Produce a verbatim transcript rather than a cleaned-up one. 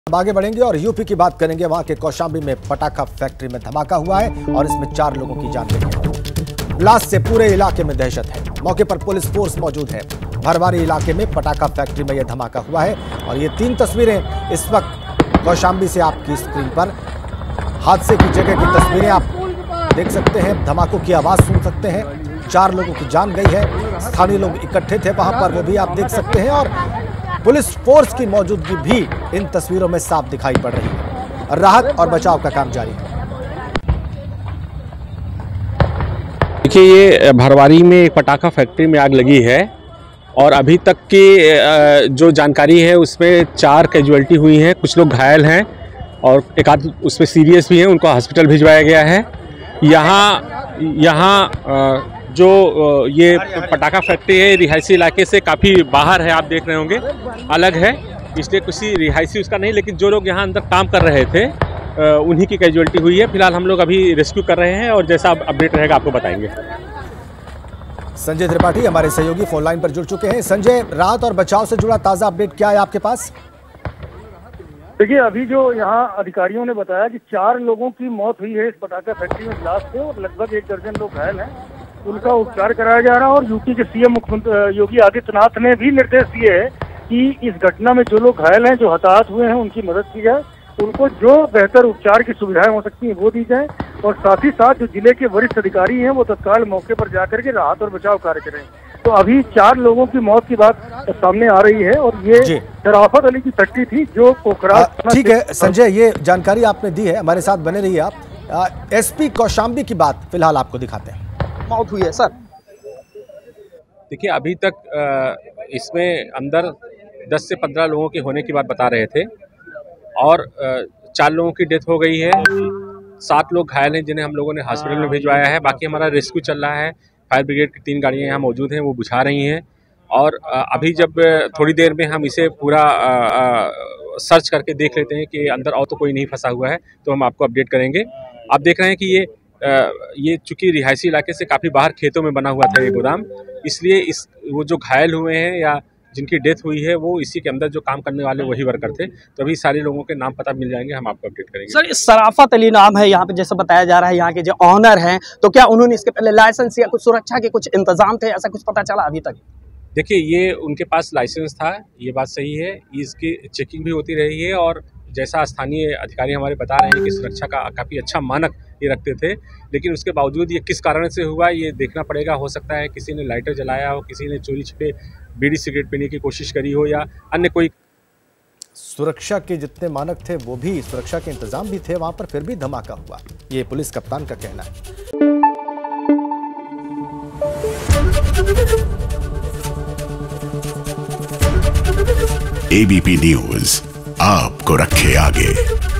अब आगे बढ़ेंगे और यूपी की बात करेंगे। वहां के कौशांबी में पटाखा फैक्ट्री में धमाका हुआ है और इसमें चार लोगों की जान गई है। ब्लास्ट से पूरे इलाके में दहशत है। मौके पर पुलिस फोर्स मौजूद है। भरवारी इलाके में पटाखा फैक्ट्री में यह धमाका हुआ है और ये तीन तस्वीरें इस वक्त कौशांबी से आपकी स्क्रीन पर, हादसे की जगह की तस्वीरें आप देख सकते हैं। धमाकों की आवाज सुन सकते हैं। चार लोगों की जान गई है। स्थानीय लोग इकट्ठे थे वहां पर, वो भी आप देख सकते हैं और पुलिस फोर्स की मौजूदगी भी इन तस्वीरों में साफ दिखाई पड़ रही है। राहत और बचाव का काम जारी है। देखिए, ये भरवारी में एक पटाखा फैक्ट्री में आग लगी है और अभी तक की जो जानकारी है उसमें चार कैजुअल्टी हुई हैं, कुछ लोग घायल हैं और एक आध उसमें सीरियस भी हैं, उनको हॉस्पिटल भिजवाया गया है। यहाँ यहाँ जो ये पटाखा फैक्ट्री है रिहायशी इलाके से काफ़ी बाहर है, आप देख रहे होंगे, अलग है, इसलिए किसी रिहायशी उसका नहीं, लेकिन जो लोग यहाँ अंदर काम कर रहे थे उन्हीं की कैजुअल्टी हुई है। फिलहाल हम लोग अभी रेस्क्यू कर रहे हैं और जैसा अपडेट रहेगा आपको बताएंगे। संजय त्रिपाठी हमारे सहयोगी फोन लाइन पर जुड़ चुके हैं। संजय, राहत और बचाव से जुड़ा ताजा अपडेट क्या है आपके पास? देखिए, अभी जो यहाँ अधिकारियों ने बताया कि चार लोगों की मौत हुई है इस पटाखा फैक्ट्री में ब्लास्ट से और लगभग एक दर्जन लोग घायल हैं। उनका उपचार कराया जा रहा है और यूपी के सीएम मुख्यमंत्री योगी आदित्यनाथ ने भी निर्देश दिए हैं कि इस घटना में जो लोग घायल हैं, जो हताहत हुए हैं, उनकी मदद की जाए, उनको जो बेहतर उपचार की सुविधाएं हो सकती हैं वो दी जाए और साथ ही साथ जो जिले के वरिष्ठ अधिकारी हैं वो तत्काल मौके पर जाकर के राहत और बचाव कार्य करें। तो अभी चार लोगों की मौत की बात सामने आ रही है और ये शराफत अली की फैक्ट्री थी जो पोखरा। ठीक है संजय, ये जानकारी आपने दी है, हमारे साथ बने रहिए आप। एसपी कौशांबी की बात फिलहाल आपको दिखाते हैं। मौत हुई है सर। देखिए, अभी तक इसमें अंदर दस से पंद्रह लोगों के होने की बात बता रहे थे और चार लोगों की डेथ हो गई है। सात लोग घायल हैं जिन्हें हम लोगों ने हॉस्पिटल में भिजवाया है। बाकी हमारा रेस्क्यू चल रहा है। फायर ब्रिगेड की तीन गाड़ियां यहाँ मौजूद हैं, वो बुझा रही हैं और अभी जब थोड़ी देर में हम इसे पूरा सर्च करके देख लेते हैं कि अंदर और तो कोई नहीं फंसा हुआ है तो हम आपको अपडेट करेंगे। आप देख रहे हैं कि ये ये चूंकि रिहायशी इलाके से काफ़ी बाहर खेतों में बना हुआ था ये गोदाम, इसलिए इस वो जो घायल हुए हैं या जिनकी डेथ हुई है वो इसी के अंदर जो काम करने वाले वही वर्कर थे। तो अभी सारे लोगों के नाम पता मिल जाएंगे, हम आपको अपडेट करेंगे। सर, शराफत अली नाम है यहाँ पे जैसे बताया जा रहा है, यहाँ के जो ऑनर हैं, तो क्या उन्होंने इसके पहले लाइसेंस या कुछ सुरक्षा के कुछ इंतजाम थे, ऐसा कुछ पता चला अभी तक? देखिए, ये उनके पास लाइसेंस था, ये बात सही है, इसकी चेकिंग भी होती रही है और जैसा स्थानीय अधिकारी हमारे बता रहे हैं कि सुरक्षा का काफ़ी अच्छा मानक ये रखते थे, लेकिन उसके बावजूद ये किस कारण से हुआ ये देखना पड़ेगा। हो सकता है किसी ने लाइटर जलाया हो, किसी ने चोरी छिपे बीड़ी सिगरेट पीने की कोशिश करी हो या अन्य कोई। सुरक्षा के जितने मानक थे वो भी, सुरक्षा के इंतजाम भी थे वहां पर, फिर भी धमाका हुआ, ये पुलिस कप्तान का कहना है। एबीपी न्यूज आपको रखे आगे।